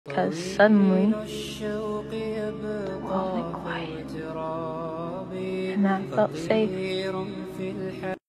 because suddenly the world went quiet and I felt safe.